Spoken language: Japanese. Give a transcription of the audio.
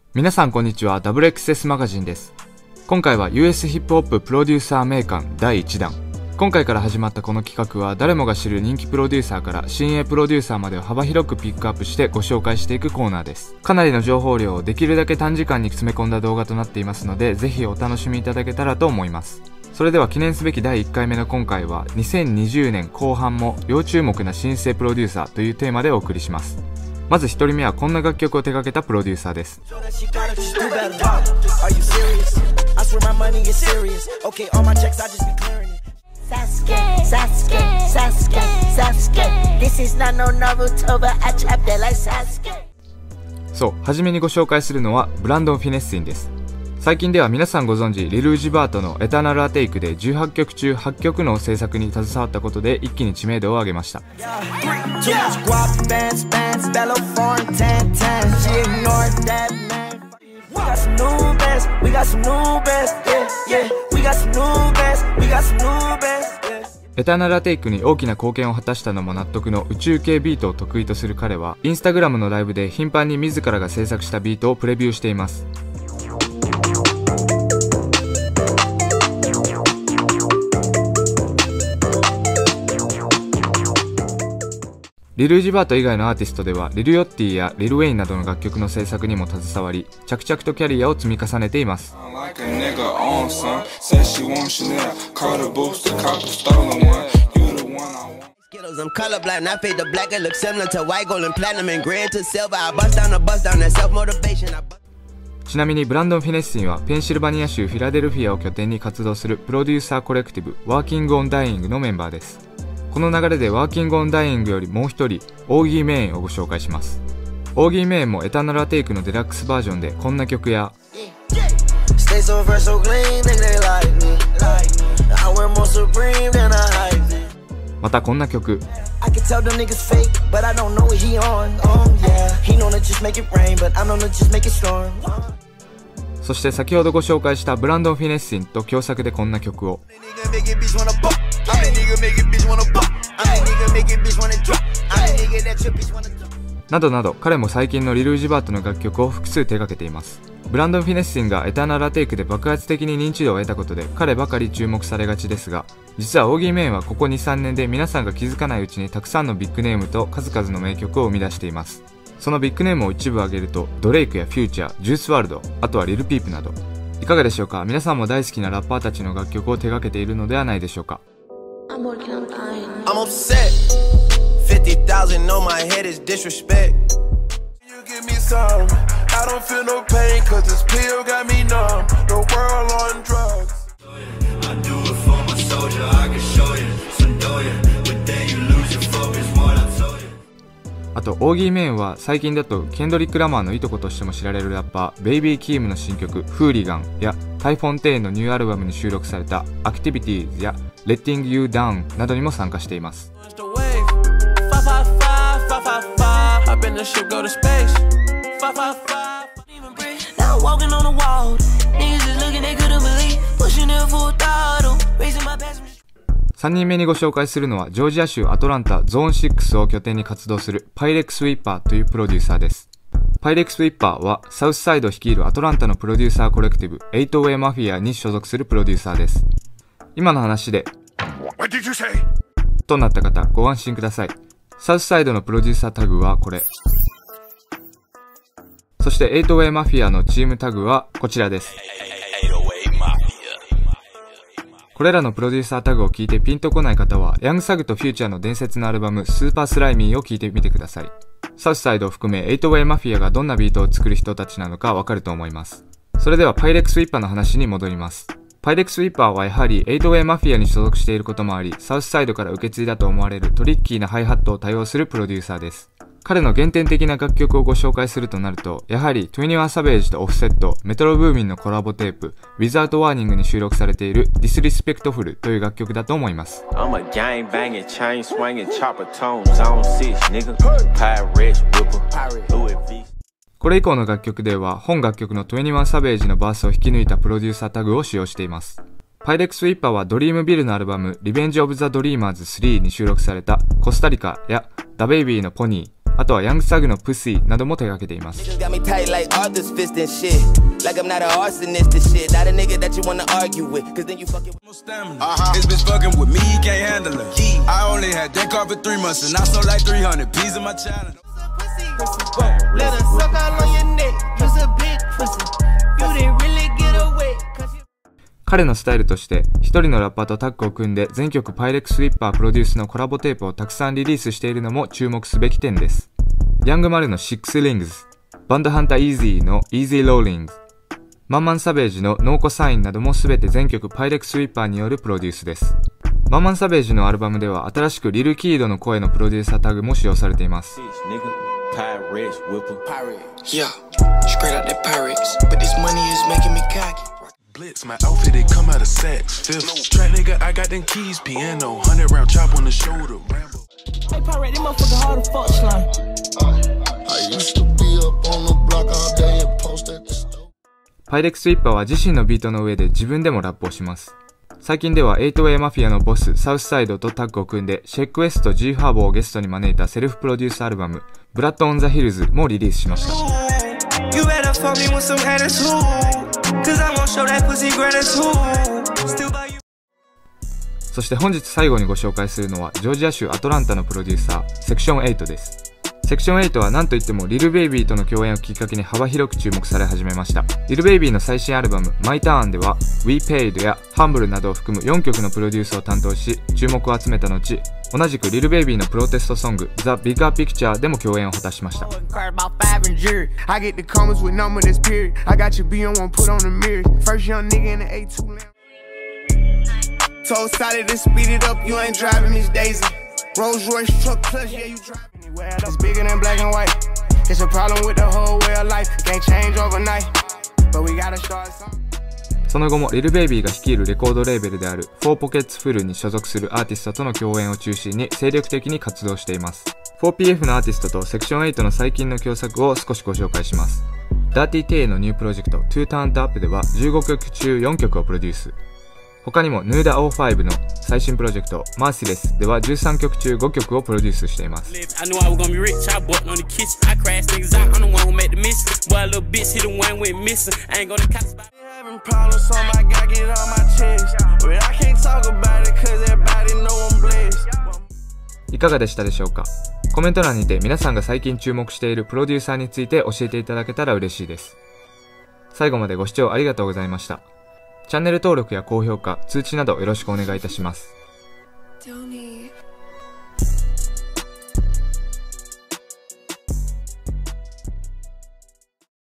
皆さんこんにちは。 WXS マガジンです。今回は US ヒップホッププロデューサー名鑑第1弾。今回から始まったこの企画は、誰もが知る人気プロデューサーから新鋭プロデューサーまでを幅広くピックアップしてご紹介していくコーナーです。かなりの情報量をできるだけ短時間に詰め込んだ動画となっていますので、ぜひお楽しみいただけたらと思います。それでは記念すべき第1回目の今回は、2020年後半も要注目な新生プロデューサーというテーマでお送りします。まず1人目はこんな楽曲を手掛けたプロデューサーです。そう、初めにご紹介するのはブランドン・フィネッシンです。最近では皆さんご存知、リルージバートのエターナルアテイクで18曲中8曲の制作に携わったことで一気に知名度を上げました。エターナルアテイクに大きな貢献を果たしたのも納得の宇宙系ビートを得意とする彼は、インスタグラムのライブで頻繁に自らが制作したビートをプレビューしています。リルージバート以外のアーティストでは、リル・ヨッティやリル・ウェインなどの楽曲の制作にも携わり、着々とキャリアを積み重ねています。ちなみにブランドン・フィネッシンはペンシルバニア州フィラデルフィアを拠点に活動するプロデューサーコレクティブワーキング・オン・ダイイングのメンバーです。この流れでワーキング・オン・ダイイングよりもう一人、オーギー・メインをご紹介します。オーギー・メインもエターナルアテイクのデラックスバージョンでこんな曲や、またこんな曲、そして先ほどご紹介したブランドン・フィネッシンと共作でこんな曲を、などなど、彼も最近のリルージバートの楽曲を複数手掛けています。ブランドン・フィネッシンがエターナルアテイクで爆発的に認知度を得たことで彼ばかり注目されがちですが、実はオーギー・メインはここ 2,3 年で皆さんが気づかないうちにたくさんのビッグネームと数々の名曲を生み出しています。そのビッグネームを一部挙げると、ドレイクやフューチャー、ジュースワールド、あとはリル・ピープなど。いかがでしょうか。皆さんも大好きなラッパーたちの楽曲を手掛けているのではないでしょうか。あと、オーギー・メインは最近だとケンドリック・ラマーのいとことしても知られるラッパーベイビー・キームの新曲フーリガンやタイ・フォンテインのニューアルバムに収録されたアクティビティーズやレッティング・ユー・ダウンなどにも参加しています。3人目にご紹介するのはジョージア州アトランタゾーン6を拠点に活動するパイレックス・ウィッパーというプロデューサーです。パイレックス・ウィッパーはサウスサイド率いるアトランタのプロデューサーコレクティブ 8way マフィアに所属するプロデューサーです。今の話でとなった方ご安心ください。サウスサイドのプロデューサータグはこれ。そして 8way マフィアのチームタグはこちらです。これらのプロデューサータグを聞いてピンとこない方は、ヤングサグとフューチャーの伝説のアルバムスーパースライミーを聞いてみてください。サウスサイドを含め 8way マフィアがどんなビートを作る人たちなのかわかると思います。それではパイレックス・ウィッパーの話に戻ります。パイレックス・ウィッパーはやはり 8way マフィアに所属していることもあり、サウスサイドから受け継いだと思われるトリッキーなハイハットを多用するプロデューサーです。彼の原点的な楽曲をご紹介するとなると、やはり21サベージとオフセット、メトロブーミンのコラボテープ Without Warning に収録されている Disrespectful という楽曲だと思います。これ以降の楽曲では本楽曲の21サベージのバースを引き抜いたプロデューサータグを使用しています。パイレックス・ウィッパーはドリームビルのアルバム Revenge of the Dreamers 3に収録されたコスタリカやダベイビーのポニー、 あとはヤングサグのプシーなども手掛けています。彼のスタイルとして一人のラッパーとタッグを組んで全曲パイレックスウィッパープロデュースのコラボテープをたくさんリリースしているのも注目すべき点です。ヤングマルのシックスリングズ、バンドハンターイージーのイージーローリング、マンマンサベージのノーコサインなどもすべて全曲パイレックスウィッパーによるプロデュースです。マンマンサベージのアルバムでは新しくリルキードの声のプロデューサータグも使用されています。 Blitz, my outfit, it come out of sex. Fifth track, nigga, I got them keys, piano, 100 round chop on the shoulder. Rambo. Hey, pirate, this motherfucker hard to fuck slime. I used to be up on the block all day and post at the store. パイレックスウィッパーは自身のビートの上で自分でもラップをします。最近では 8way マフィアのボスサウスサイドとタッグを組んでシェックウェスト G ハーボーをゲストに招いたセルフプロデュースアルバムブラッドオンザヒルズもリリースしました。そして本日最後にご紹介するのはジョージア州アトランタのプロデューサーセクション8です。セクション8は何といってもリルベイビーとの共演をきっかけに幅広く注目され始めました。リルベイビーの最新アルバム My Turn では We Paid や Humble などを含む4曲のプロデュースを担当し注目を集めた後、同じくリルベイビーのプロテストソング The Bigger Picture でも共演を果たしました。 Rolls Royce truck plus, yeah, you drive anywhere. It's bigger than black and white. It's a problem with the whole way of life. Can't change overnight, but we gotta start something. その後もリルベイビーが率いるレコードレーベルである Four Pockets Full に所属するアーティストとの共演を中心に精力的に活動しています。4PF のアーティストとセクション8の最近の共作を少しご紹介します。Dirty Tay のニュープロジェクト Two Turned Up では15曲中4曲をプロデュース。他にも Nuda O5 の最新プロジェクト Merciless では13曲中5曲をプロデュースしています。いかがでしたでしょうか。コメント欄にて皆さんが最近注目しているプロデューサーについて教えていただけたら嬉しいです。最後までご視聴ありがとうございました。チャンネル登録や高評価、通知などよろしくお願いいたします。